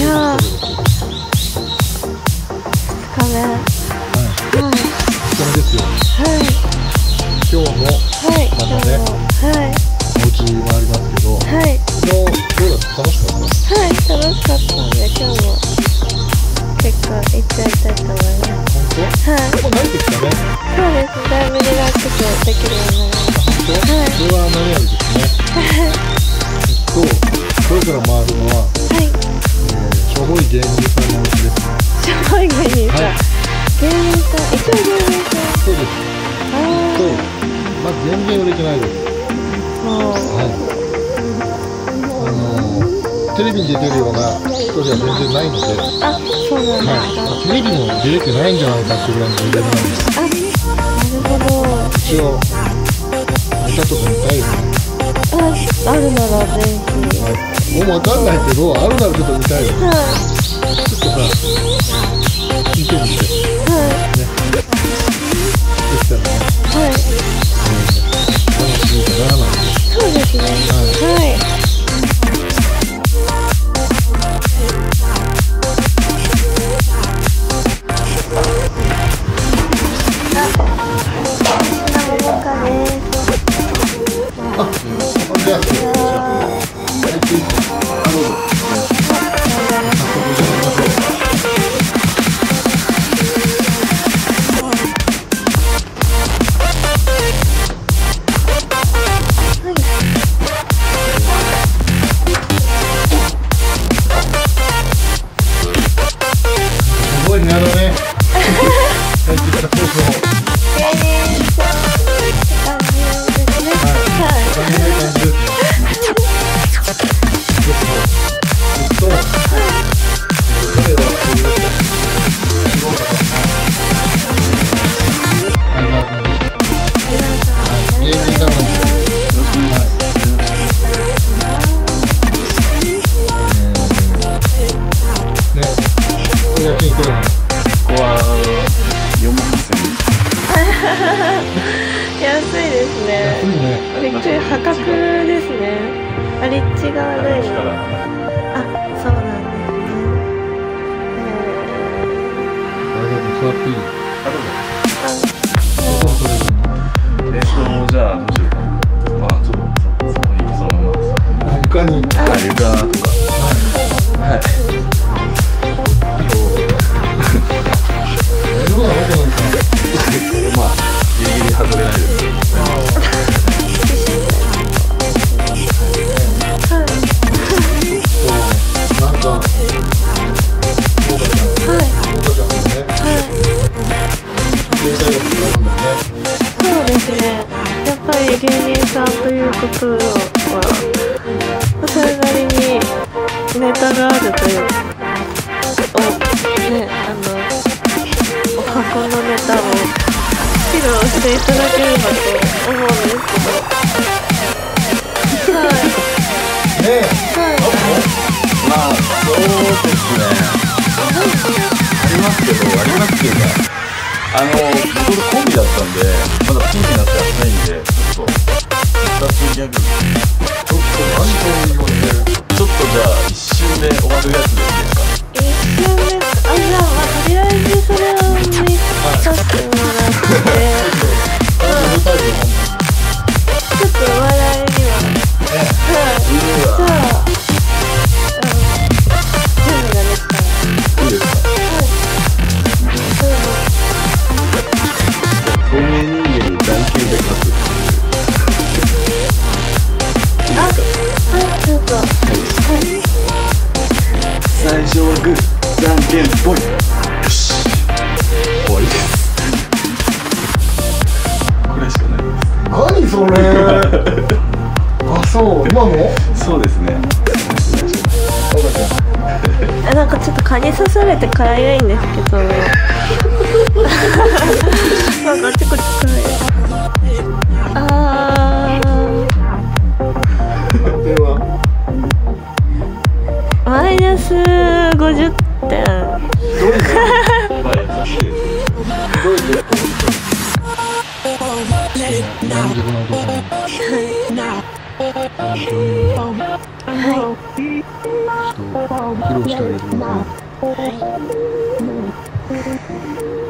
やー、2日目。 はい。2日目ですよ。 はい。 今日もはい。 またね、 はい。 お家もありますけど、 はい。 昨日どうだった？楽しかった？ はい、楽しかったので、今日も結構行ってやりたいと思います。 本当？ はい。 ここ慣れてきたね。 そうです。だいぶリラックスできるようになりました。 本当？ はい。 それは何よりですね。これから回るのは、 はい。 しょぼい芸人さんのお家です。 しょぼい芸人さん。 はい。 芸人さん、一応芸人さん。 そうです。 あそう。まず全然売れてないです。 あ。 はい。テレビに出てるような人では全然ないので、 あ、そうなんはい、 ですか。 テレビも出れてないんじゃないかっていうぐらいのレベルなんです。 あ、なるほど。 一応ネタとか見たいですね。 あるならぜひ。 はい、もう分かんないけど、あるならちょっと見たいよ。 はい。 ちょっとさ、聞いてみて。 はい。 ね。できたらね。 はい。 楽しいかななんて。 そうですね。はい。 すごいね、あのね。入ってきたコースを。 安いですね。びっくり、破格ですね。あ、立地が悪い。あ、そうなんですね。 座っていい？ じゃあどうしようか。まあちょっとそのまま。 床に。 床とか。はい。まあギリギリ外れないです。 なんか。 そうですね。やっぱり芸人さんということはそれなりにネタがあるというね、お箱のネタを披露していただければと思うんですけど、はい。 ねえ。 はい。 まあそうですね。ありますけど。僕コンビだったんで、まだピンになってはないんで、ちょっと2つギャグ。 ちょっと何と言われてる。 ちょっとじゃあ一瞬で終わるやつでいいですか？ 一瞬ですか？あ、じゃあ、まあ、とりあえずそれを見させてもらって、ちょっと笑いには、はい。じゃあ、準備ができたら。 いいですか？透明人間にじゃんけんで勝つっていう。 あ、はい、ちょっと。はい。 最初はグー、じゃんけんぽい。よし。終わりです。これしかないです。 何それ。あ、そう、今の？ そうですね。 なんかちょっと蚊に刺されてかゆいんですけど。なんかチクチク。マイナス50点。 何時分のこと？ 披露してあげるので。